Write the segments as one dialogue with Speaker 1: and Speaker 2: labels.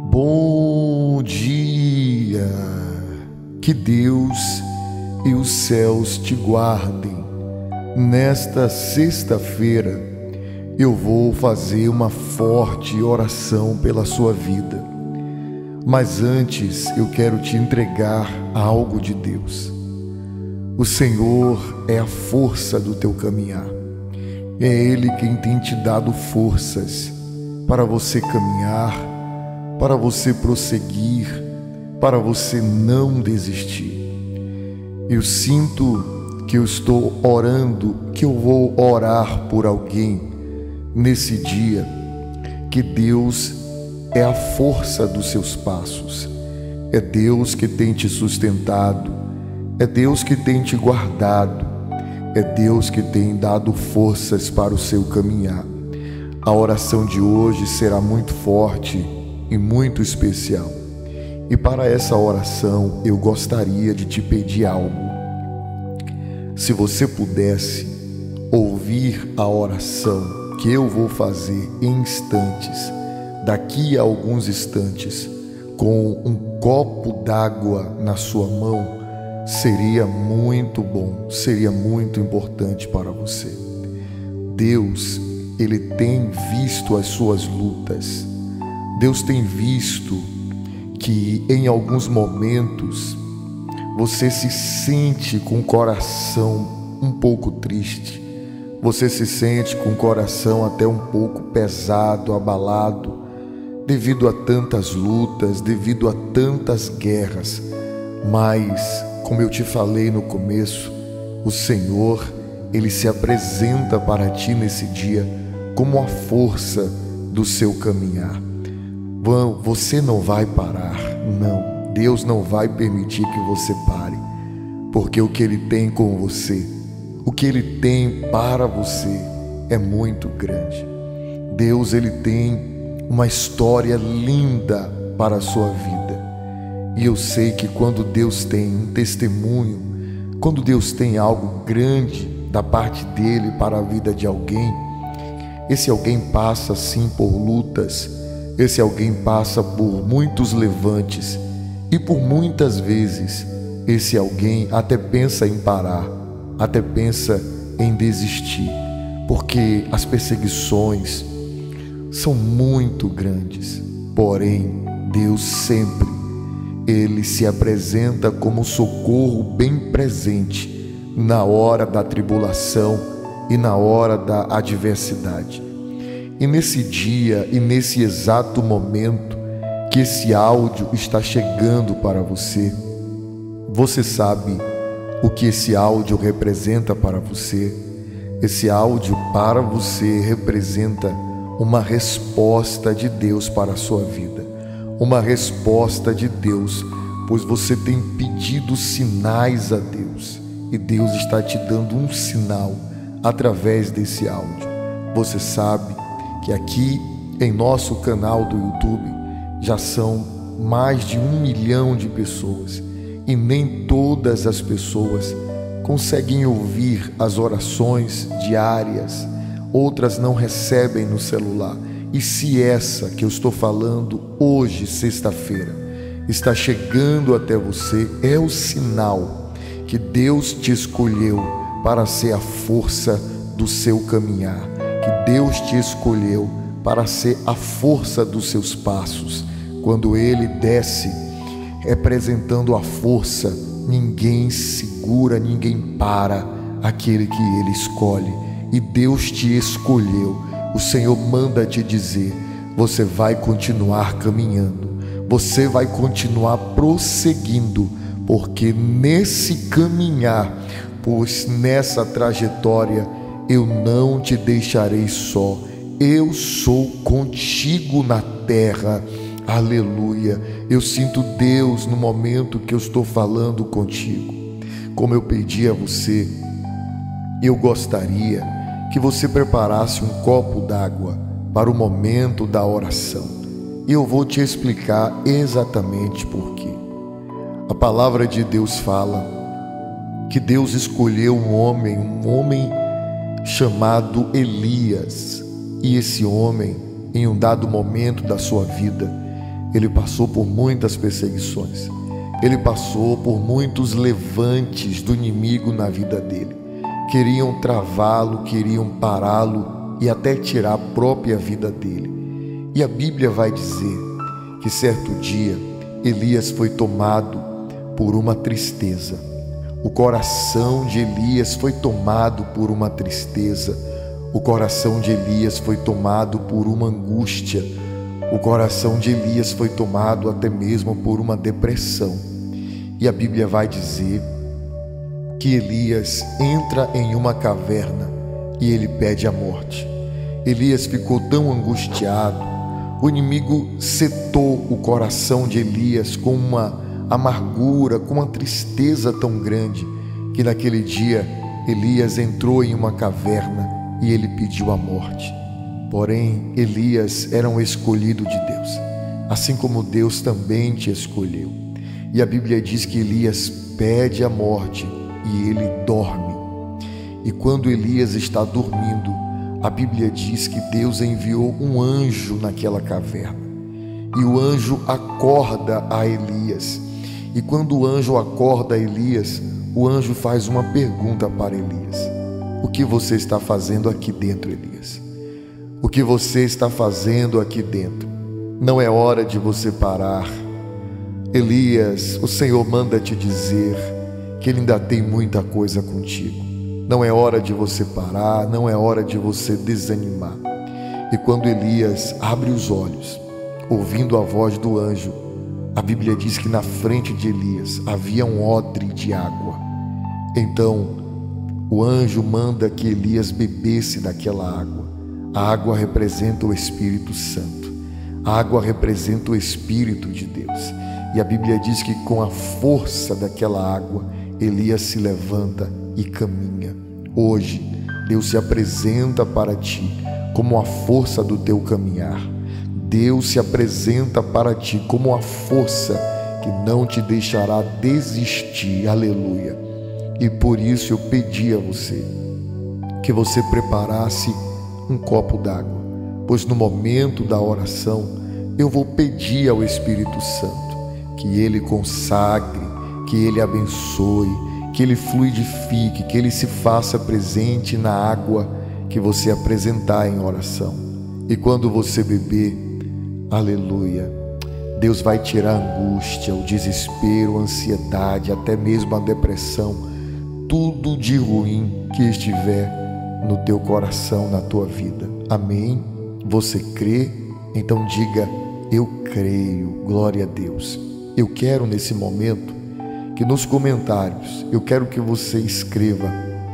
Speaker 1: Bom dia! Que Deus e os céus te guardem. Nesta sexta-feira, eu vou fazer uma forte oração pela sua vida. Mas antes, eu quero te entregar algo de Deus. O Senhor é a força do teu caminhar. É Ele quem tem te dado forças para você caminhar, para você prosseguir, para você não desistir. Eu sinto que eu estou orando, que eu vou orar por alguém nesse dia, que Deus é a força dos seus passos, é Deus que tem te sustentado, é Deus que tem te guardado, é Deus que tem dado forças para o seu caminhar. A oração de hoje será muito forte e muito especial. E para essa oração eu gostaria de te pedir algo. Se você pudesse ouvir a oração que eu vou fazer em instantes, daqui a alguns instantes, com um copo d'água na sua mão, seria muito bom, seria muito importante para você. Deus, Ele tem visto as suas lutas. Deus tem visto que em alguns momentos você se sente com o coração um pouco triste. Você se sente com o coração até um pouco pesado, abalado, devido a tantas lutas, devido a tantas guerras. Mas, como eu te falei no começo, o Senhor, Ele se apresenta para ti nesse dia como a força do seu caminhar. Você não vai parar, não. Deus não vai permitir que você pare, porque o que Ele tem com você, o que Ele tem para você é muito grande. Deus, Ele tem uma história linda para a sua vida. E eu sei que quando Deus tem um testemunho, quando Deus tem algo grande da parte dEle para a vida de alguém, esse alguém passa sim por lutas, esse alguém passa por muitos levantes e por muitas vezes esse alguém até pensa em parar, até pensa em desistir, porque as perseguições são muito grandes. Porém, Deus sempre, Ele se apresenta como socorro bem presente na hora da tribulação e na hora da adversidade. E nesse dia e nesse exato momento que esse áudio está chegando para você, você sabe o que esse áudio representa para você? Esse áudio para você representa uma resposta de Deus para a sua vida, uma resposta de Deus, pois você tem pedido sinais a Deus e Deus está te dando um sinal através desse áudio. Você sabe que aqui em nosso canal do YouTube já são mais de 1 milhão de pessoas e nem todas as pessoas conseguem ouvir as orações diárias, outras não recebem no celular. E se essa que eu estou falando hoje, sexta-feira, está chegando até você, é o sinal que Deus te escolheu para ser a força do seu caminhar, que Deus te escolheu para ser a força dos seus passos. Quando Ele desce representando a força, ninguém segura, ninguém para aquele que Ele escolhe. E Deus te escolheu. O Senhor manda te dizer: você vai continuar caminhando, você vai continuar prosseguindo, porque nesse caminhar, pois nessa trajetória, eu não te deixarei só. Eu sou contigo na terra. Aleluia. Eu sinto Deus no momento que eu estou falando contigo. Como eu pedi a você, eu gostaria que você preparasse um copo d'água para o momento da oração. E eu vou te explicar exatamente por quê. A palavra de Deus fala que Deus escolheu um homem chamado Elias. E esse homem, em um dado momento da sua vida, ele passou por muitas perseguições, ele passou por muitos levantes do inimigo na vida dele. Queriam travá-lo, queriam pará-lo e até tirar a própria vida dele. E a Bíblia vai dizer que certo dia Elias foi tomado por uma tristeza. O coração de Elias foi tomado por uma tristeza. O coração de Elias foi tomado por uma angústia. O coração de Elias foi tomado até mesmo por uma depressão. E a Bíblia vai dizer que Elias entra em uma caverna e ele pede a morte. Elias ficou tão angustiado, o inimigo setou o coração de Elias com uma amargura, com uma tristeza tão grande, que naquele dia Elias entrou em uma caverna e ele pediu a morte. Porém, Elias era um escolhido de Deus, assim como Deus também te escolheu. E a Bíblia diz que Elias pede a morte e ele dorme. E quando Elias está dormindo, a Bíblia diz que Deus enviou um anjo naquela caverna. E o anjo acorda a Elias. E quando o anjo acorda Elias, o anjo faz uma pergunta para Elias: o que você está fazendo aqui dentro, Elias? O que você está fazendo aqui dentro? Não é hora de você parar. Elias, o Senhor manda te dizer que Ele ainda tem muita coisa contigo. Não é hora de você parar, não é hora de você desanimar. E quando Elias abre os olhos, ouvindo a voz do anjo, a Bíblia diz que na frente de Elias havia um odre de água. Então, o anjo manda que Elias bebesse daquela água. A água representa o Espírito Santo. A água representa o Espírito de Deus. E a Bíblia diz que com a força daquela água, Elias se levanta e caminha. Hoje, Deus se apresenta para ti como a força do teu caminhar. Deus se apresenta para ti como a força que não te deixará desistir. Aleluia. E por isso eu pedi a você que você preparasse um copo d'água, pois no momento da oração eu vou pedir ao Espírito Santo que Ele consagre, que Ele abençoe, que Ele fluidifique, que Ele se faça presente na água que você apresentar em oração. E quando você beber, aleluia, Deus vai tirar a angústia, o desespero, a ansiedade, até mesmo a depressão, tudo de ruim que estiver no teu coração, na tua vida. Amém? Você crê? Então diga: eu creio. Glória a Deus. Eu quero nesse momento que nos comentários, eu quero que você escreva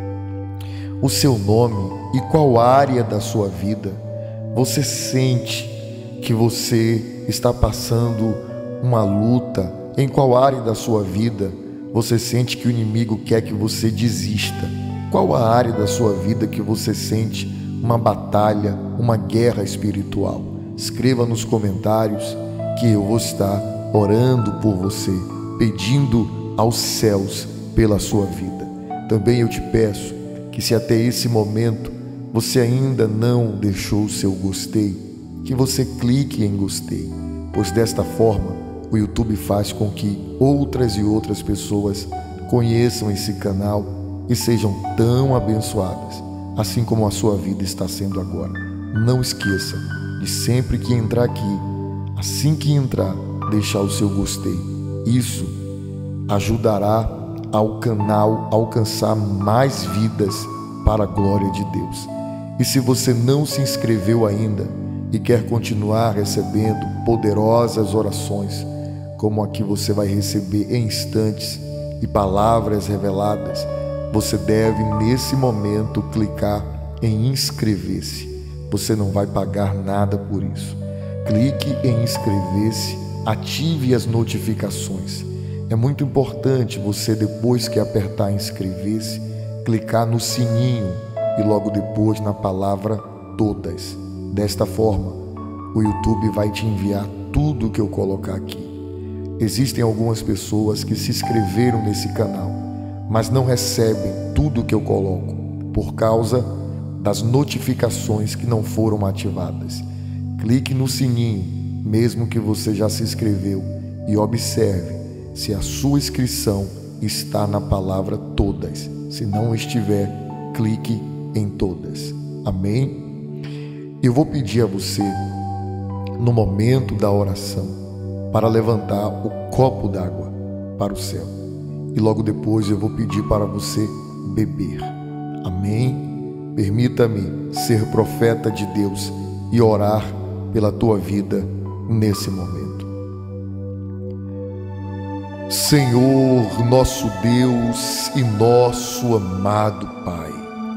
Speaker 1: o seu nome e qual área da sua vida você sente que você está passando uma luta, em qual área da sua vida você sente que o inimigo quer que você desista, qual a área da sua vida que você sente uma batalha, uma guerra espiritual. Escreva nos comentários que eu vou estar orando por você, pedindo aos céus pela sua vida. Também eu te peço que, se até esse momento você ainda não deixou o seu gostei, que você clique em gostei, pois desta forma o YouTube faz com que outras e outras pessoas conheçam esse canal e sejam tão abençoadas, assim como a sua vida está sendo agora. Não esqueça de sempre que entrar aqui, assim que entrar, deixar o seu gostei. Isso ajudará ao canal alcançar mais vidas para a glória de Deus. E se você não se inscreveu ainda e quer continuar recebendo poderosas orações, como a que você vai receber em instantes, e palavras reveladas, você deve nesse momento clicar em inscrever-se. Você não vai pagar nada por isso. Clique em inscrever-se, ative as notificações. É muito importante você, depois que apertar inscrever-se, clicar no sininho e logo depois na palavra todas. Desta forma, o YouTube vai te enviar tudo que eu colocar aqui. Existem algumas pessoas que se inscreveram nesse canal, mas não recebem tudo que eu coloco por causa das notificações que não foram ativadas. Clique no sininho mesmo que você já se inscreveu, e observe se a sua inscrição está na palavra todas. Se não estiver, clique em todas. Amém? Eu vou pedir a você, no momento da oração, para levantar o copo d'água para o céu. E logo depois eu vou pedir para você beber. Amém? Permita-me ser profeta de Deus e orar pela tua vida nesse momento. Senhor, nosso Deus e nosso amado Pai,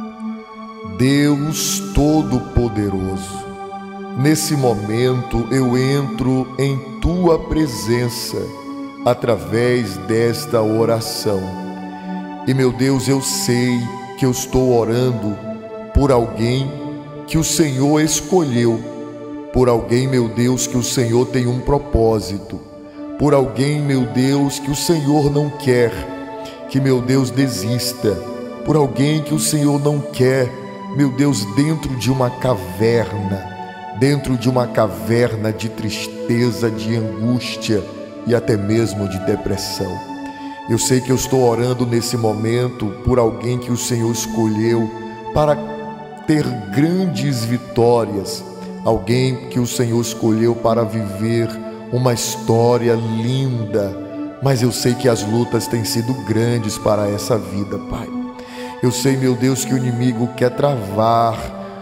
Speaker 1: Deus Todo-Poderoso, nesse momento eu entro em tua presença através desta oração. E meu Deus, eu sei que eu estou orando por alguém que o Senhor escolheu, por alguém, meu Deus, que o Senhor tem um propósito, por alguém, meu Deus, que o Senhor não quer que, meu Deus, desista, por alguém que o Senhor não quer, meu Deus, dentro de uma caverna de tristeza, de angústia e até mesmo de depressão. Eu sei que eu estou orando nesse momento por alguém que o Senhor escolheu para ter grandes vitórias, alguém que o Senhor escolheu para viver uma história linda, mas eu sei que as lutas têm sido grandes para essa vida, Pai. Eu sei, meu Deus, que o inimigo quer travar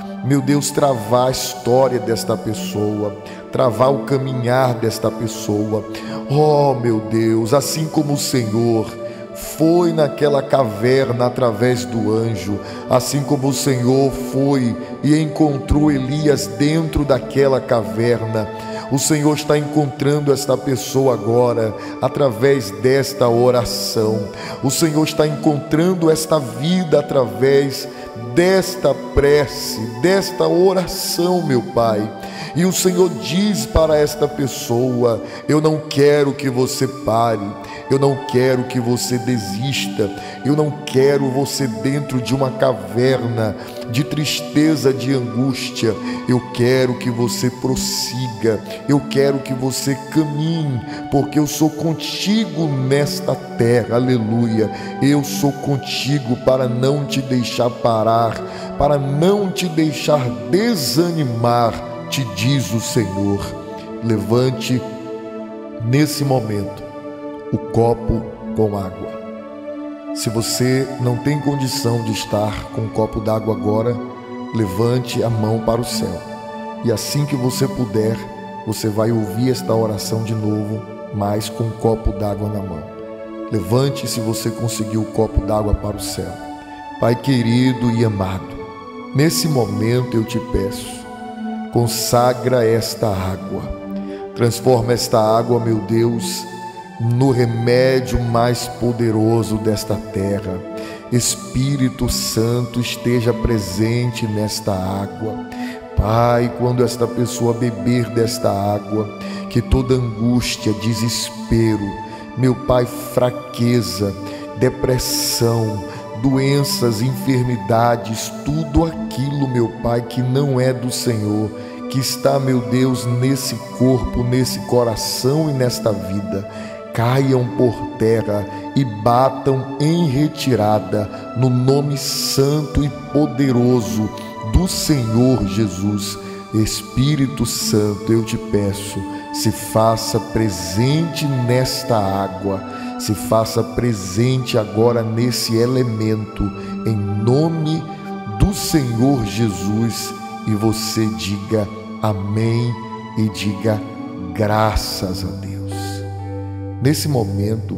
Speaker 1: a história desta pessoa, travar o caminhar desta pessoa. Oh, meu Deus, assim como o Senhor foi naquela caverna através do anjo, assim como o Senhor foi e encontrou Elias dentro daquela caverna, o Senhor está encontrando esta pessoa agora através desta oração. O Senhor está encontrando esta vida através desta prece, desta oração, meu Pai. E o Senhor diz para esta pessoa: eu não quero que você pare, eu não quero que você desista, eu não quero você dentro de uma caverna de tristeza, de angústia. Eu quero que você prossiga, eu quero que você caminhe, porque eu sou contigo nesta terra, aleluia. Eu sou contigo para não te deixar parar, para não te deixar desanimar, te diz o Senhor. Levante nesse momento o copo com água. Se você não tem condição de estar com um copo d'água agora, levante a mão para o céu. E assim que você puder, você vai ouvir esta oração de novo, mas com um copo d'água na mão. Levante se você conseguiu o copo d'água para o céu. Pai querido e amado, nesse momento eu te peço, consagra esta água. Transforma esta água, meu Deus, no remédio mais poderoso desta terra. Espírito Santo, esteja presente nesta água. Pai, quando esta pessoa beber desta água, que toda angústia, desespero, meu Pai, fraqueza, depressão, doenças, enfermidades, tudo aquilo, meu Pai, que não é do Senhor, que está, meu Deus, nesse corpo, nesse coração e nesta vida, caiam por terra e batam em retirada no nome santo e poderoso do Senhor Jesus. Espírito Santo, eu te peço, se faça presente nesta água, se faça presente agora nesse elemento, em nome do Senhor Jesus, e você diga amém e diga graças a Deus. Nesse momento,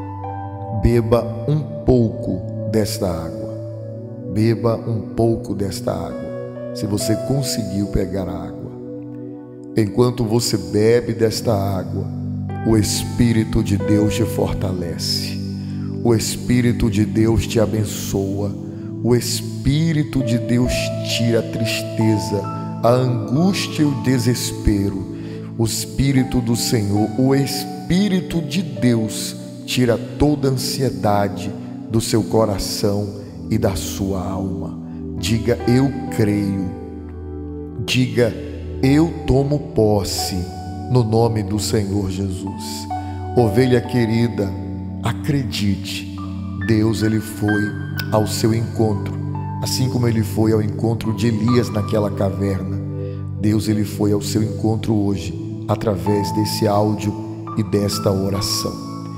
Speaker 1: beba um pouco desta água. Beba um pouco desta água, se você conseguiu pegar a água. Enquanto você bebe desta água, o Espírito de Deus te fortalece. O Espírito de Deus te abençoa. O Espírito de Deus tira a tristeza, a angústia e o desespero. O Espírito do Senhor, o Espírito de Deus, tira toda a ansiedade do seu coração e da sua alma. Diga: eu creio. Diga: eu tomo posse no nome do Senhor Jesus. Ovelha querida, acredite, Deus ele foi ao seu encontro, assim como ele foi ao encontro de Elias naquela caverna. Deus ele foi ao seu encontro hoje, através desse áudio e desta oração.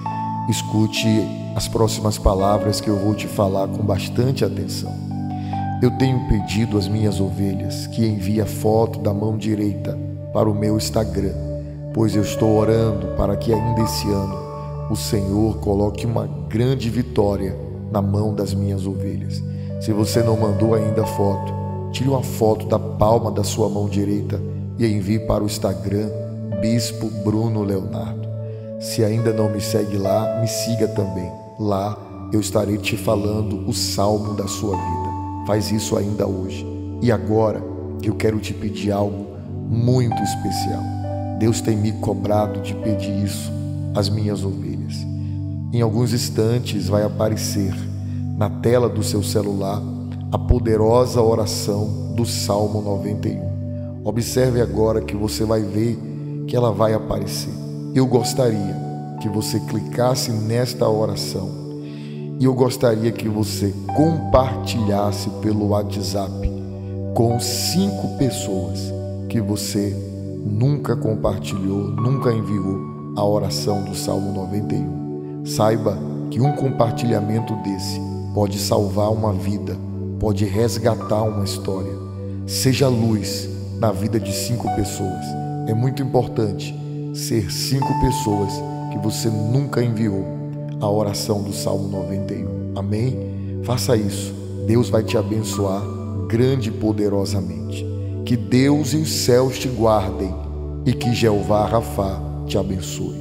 Speaker 1: Escute as próximas palavras que eu vou te falar com bastante atenção. Eu tenho pedido às minhas ovelhas que enviem a foto da mão direita para o meu Instagram, pois eu estou orando para que ainda esse ano o Senhor coloque uma grande vitória na mão das minhas ovelhas. Se você não mandou ainda a foto, tire uma foto da palma da sua mão direita e envie para o Instagram Bispo Bruno Leonardo. Se ainda não me segue lá, me siga também. Lá eu estarei te falando o salmo da sua vida. Faz isso ainda hoje. E agora eu quero te pedir algo muito especial. Deus tem me cobrado de pedir isso às minhas ovelhas. Em alguns instantes vai aparecer na tela do seu celular a poderosa oração do Salmo 91. Observe agora que você vai ver que ela vai aparecer. Eu gostaria que você clicasse nesta oração e eu gostaria que você compartilhasse pelo WhatsApp com 5 pessoas que você nunca compartilhou, nunca enviou a oração do Salmo 91. Saiba que um compartilhamento desse pode salvar uma vida, pode resgatar uma história. Seja luz na vida de 5 pessoas. É muito importante ser 5 pessoas que você nunca enviou a oração do Salmo 91. Amém? Faça isso. Deus vai te abençoar grande e poderosamente. Que Deus e os céus te guardem e que Jeová Rafá te abençoe.